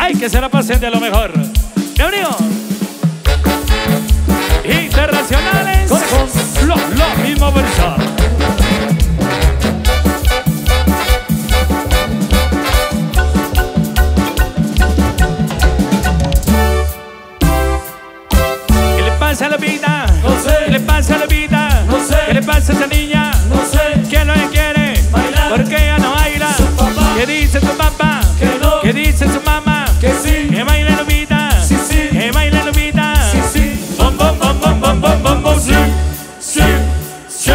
Hay que se la pasen de lo mejor. Bienvenido. Internacionales. Lo mismo versa. ¿Qué le pasa a la vida? No sé. ¿Qué le pasa a la vida? No sé. ¿Qué le pasa a esa niña? No sé. ¿Quién lo quiere? Bailar. ¿Por qué ella no baila? Su papá. ¿Qué dice tu papá? Que no. ¿Qué dice su mamá? Que sí. Que baile la vida. Sí, sí. Que baile la vida. Sí, sí. Bom, bom, bom, bom, bom, bom, bom, bom, sí. Sí, sí.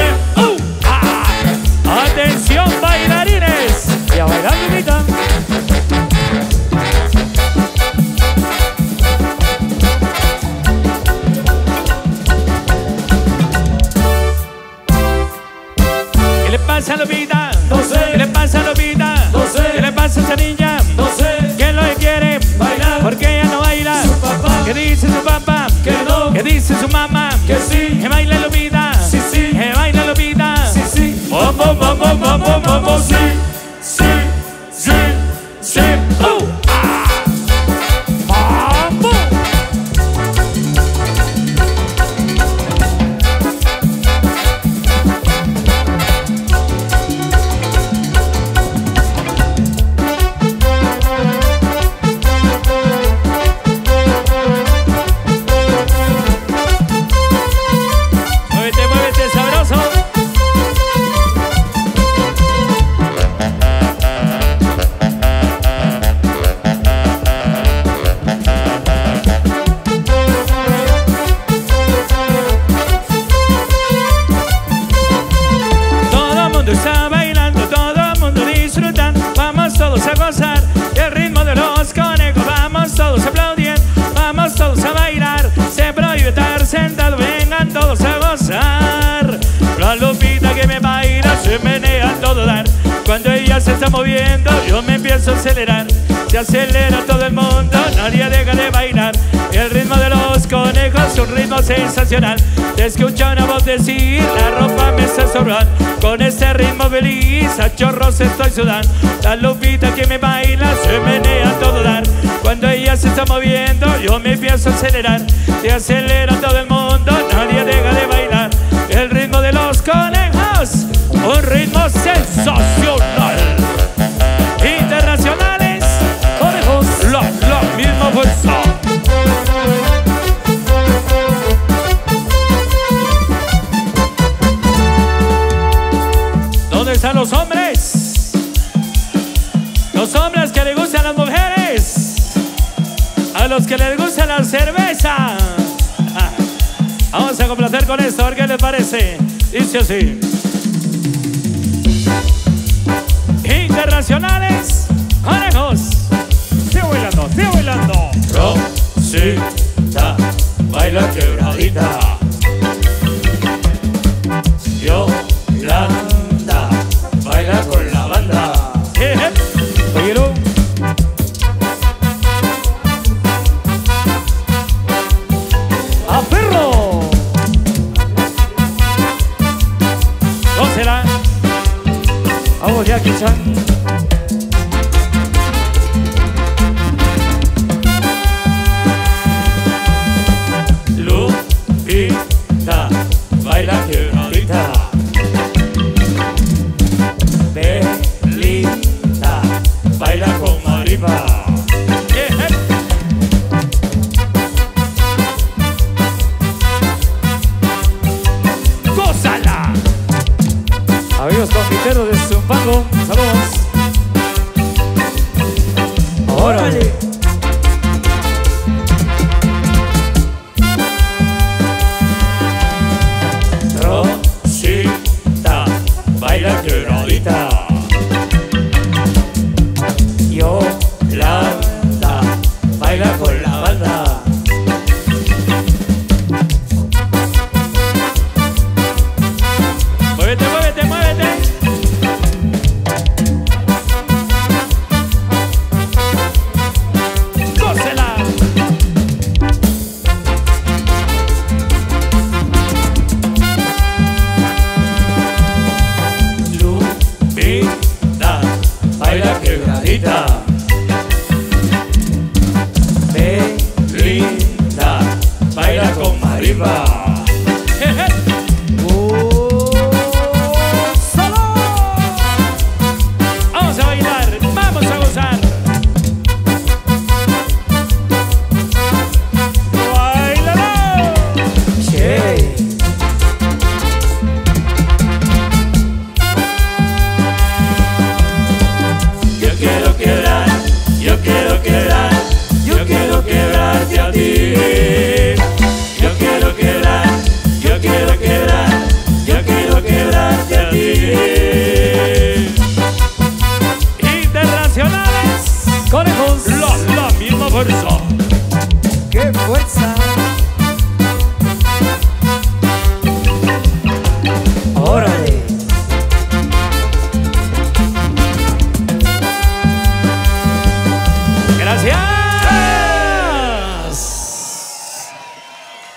Atención bailarines. Y a bailar bonita. ¿Qué le pasa a la vida? No sé. ¿Qué le pasa a la vida? No sé. ¿Qué le pasa a esa niña? No sé. ¿Quién lo quiere? Bailar. ¿Por qué ella no baila? Su papá. ¿Qué dice su papá? Que no. ¿Qué dice su mamá? Que sí. Que baile la vida. Sí, sí. Que baile la vida. Sí, sí. Bom, bom, bom, bom, bom, bom, bom, bom, sí. Sí, sí, sí. ¡Mambo! Muévete, muévete, sabroso. Todo el mundo está bailando, todo el mundo disfrutando. Vamos todos a gozar el ritmo de los conejos. Vamos todos a aplaudir, vamos todos a bailar. Se prohíbe estar sentado, vengan todos a gozar. La Lupita que me baila se menea a todo dar. Cuando ella se está moviendo, yo me empiezo a acelerar. Se acelera todo el mundo, nadie deja de bailar. El ritmo de los conejos es un ritmo sensacional. Te escucho una voz decir, la ropa me está sobrando. Con este ritmo feliz, a chorros estoy sudando. La Lupita que me baila se menea a todo dar. Cuando ella se está moviendo, yo me empiezo a acelerar. Se acelera todo el mundo, nadie deja de bailar. El ritmo de los conejos, un ritmo sensacional. Internacionales, conejos, la misma fuerza. ¿Dónde están los hombres? Los hombres que les gustan las mujeres. A los que les gusta la cerveza. Vamos a complacer con esto, a ver qué les parece. Dice así. Internacionales, conejos. Sigo bailando, sigo bailando. Rosita, baila quebradita. Yolanda, baila con la banda. Oyeron. ¡A perro! Gócela. Vamos ya, Kichan. Lupita, baila quebradita. Belita, baila con maripa. ¡Gózala! Amigos confiteros de Zumpango, saludos. Órale. Rosita, baila quebradita. Yolanda, baila con la banda. Muévete, muévete, muévete. la misma fuerza. ¡Qué fuerza! órale. Gracias.